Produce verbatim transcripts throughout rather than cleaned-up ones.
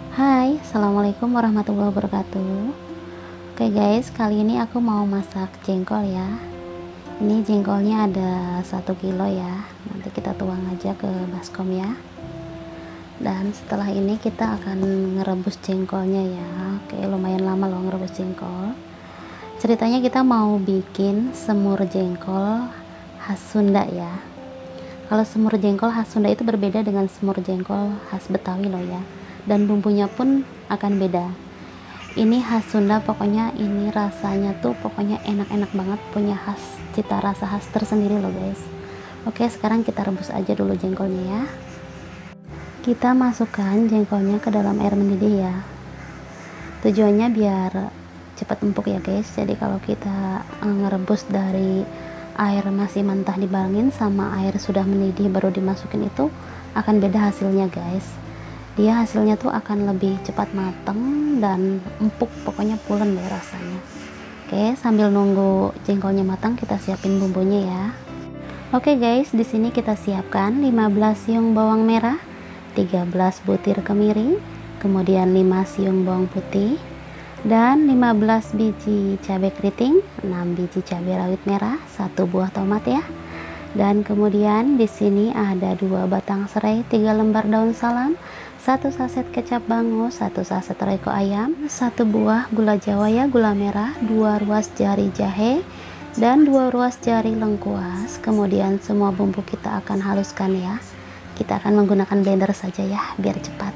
Hai, assalamualaikum warahmatullahi wabarakatuh. Oke guys, kali ini aku mau masak jengkol ya. Ini jengkolnya ada satu kilo ya. Nanti kita tuang aja ke baskom ya. Dan setelah ini kita akan ngerebus jengkolnya ya. Oke, lumayan lama loh ngerebus jengkol. Ceritanya kita mau bikin semur jengkol khas Sunda ya. Kalau semur jengkol khas Sunda itu berbeda dengan semur jengkol khas Betawi loh ya. Dan bumbunya pun akan beda. Ini khas Sunda, pokoknya ini rasanya tuh pokoknya enak-enak banget, punya khas cita rasa khas tersendiri loh guys. Oke, sekarang kita rebus aja dulu jengkolnya ya. Kita masukkan jengkolnya ke dalam air mendidih ya. Tujuannya biar cepat empuk ya guys. Jadi kalau kita ngerebus dari air masih mentah dibarengin sama air sudah mendidih baru dimasukin, itu akan beda hasilnya guys. Dia hasilnya tuh akan lebih cepat mateng dan empuk, pokoknya pulen deh rasanya. Oke, sambil nunggu jengkolnya matang kita siapin bumbunya ya. Oke guys, di sini kita siapkan lima belas siung bawang merah, tiga belas butir kemiri, kemudian lima siung bawang putih, dan lima belas biji cabai keriting, enam biji cabai rawit merah, satu buah tomat ya. Dan kemudian di sini ada dua batang serai, tiga lembar daun salam, satu saset kecap bango, satu saset royco ayam, satu buah gula jawa ya, gula merah, dua ruas jari jahe, dan dua ruas jari lengkuas. Kemudian semua bumbu kita akan haluskan ya. Kita akan menggunakan blender saja ya, biar cepat.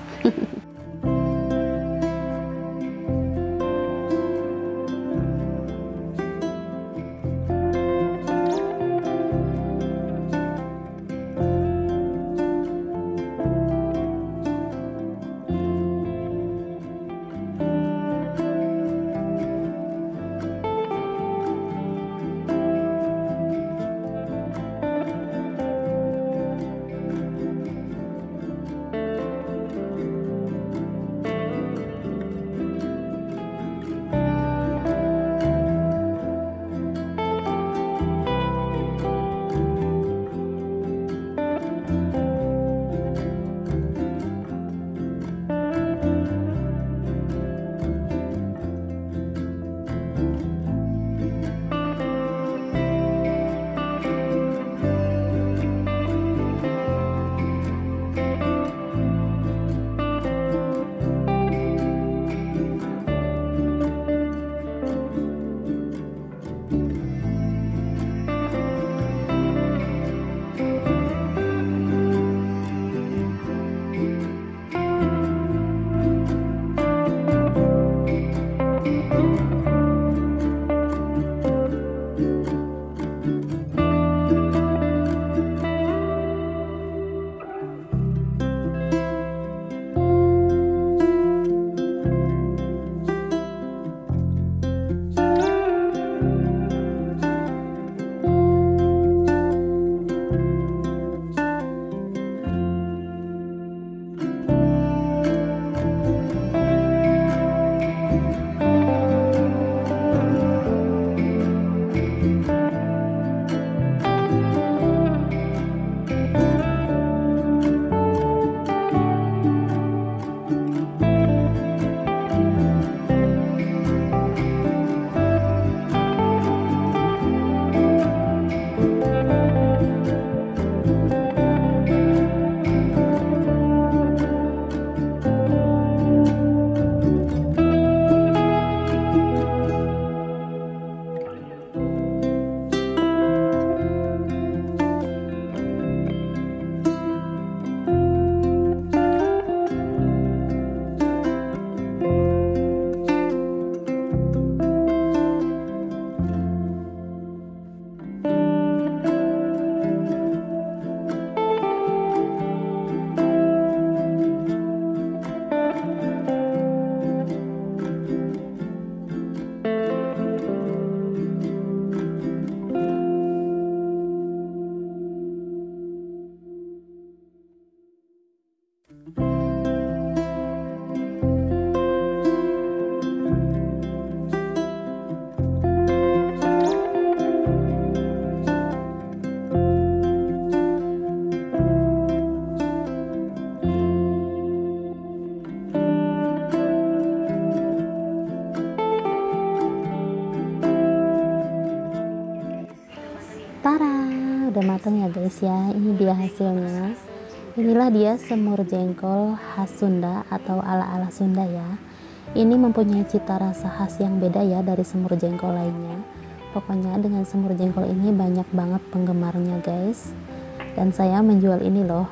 Tara, udah matang ya guys ya. Ini dia hasilnya. Inilah dia semur jengkol khas Sunda atau ala-ala Sunda ya. Ini mempunyai cita rasa khas yang beda ya dari semur jengkol lainnya. Pokoknya dengan semur jengkol ini banyak banget penggemarnya guys. Dan saya menjual ini loh.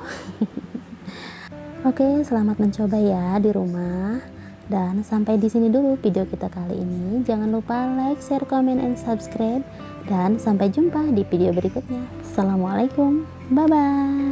Oke, selamat mencoba ya di rumah. Dan sampai di sini dulu video kita kali ini. Jangan lupa like, share, comment, and subscribe. Dan sampai jumpa di video berikutnya. Assalamualaikum. Bye-bye.